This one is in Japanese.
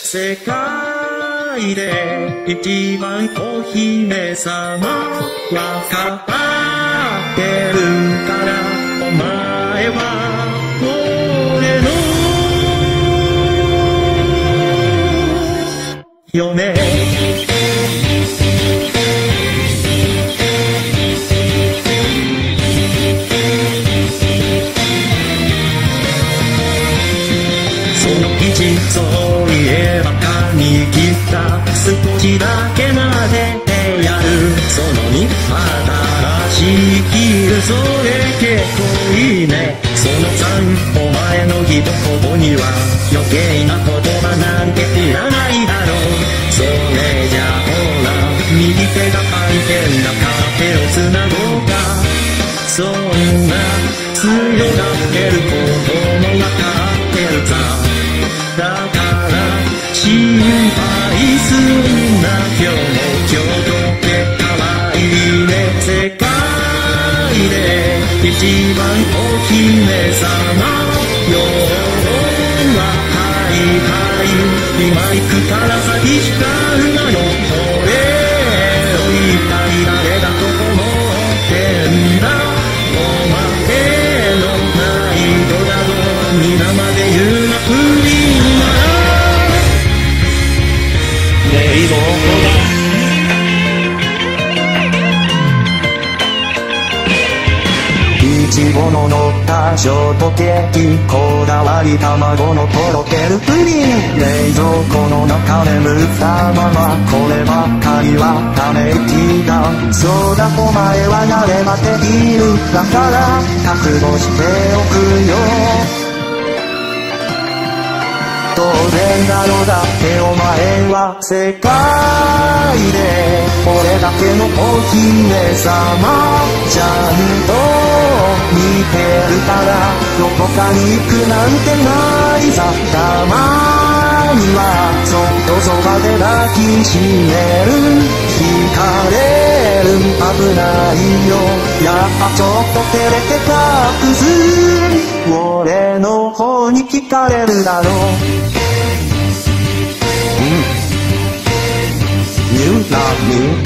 世界で一番お姫様わかってるからお前は俺の嫁そういえば髪切った少しだけ撫でてやるそのに新しい生きるそれ結構いいねその3お前の一言には余計な言葉なんていらないだろうそれじゃほら右手が回転だから手をつなごうかそんな強がってることもわかってるさだから心配すんな今日も今日とって可愛いね世界で一番お姫様よははいはい今行くから先光るなよ俺を一体誰だと思ってんだお前の態度だろ皆まで言うな不倫冷蔵庫だいちごの乗ったショートケーキこだわり卵のとろけるプリン冷蔵庫の中眠ったままこればっかりはため息だそうだお前はやればできるだから覚悟しておくよ当然だろうだってお前は世界で俺だけのお姫様ちゃんと見てるからどこかに行くなんてないさたまにはそっとそばで抱きしめる惹かれる危ないよやっぱちょっと照れて隠す俺の方に聞かれるだろうYou love me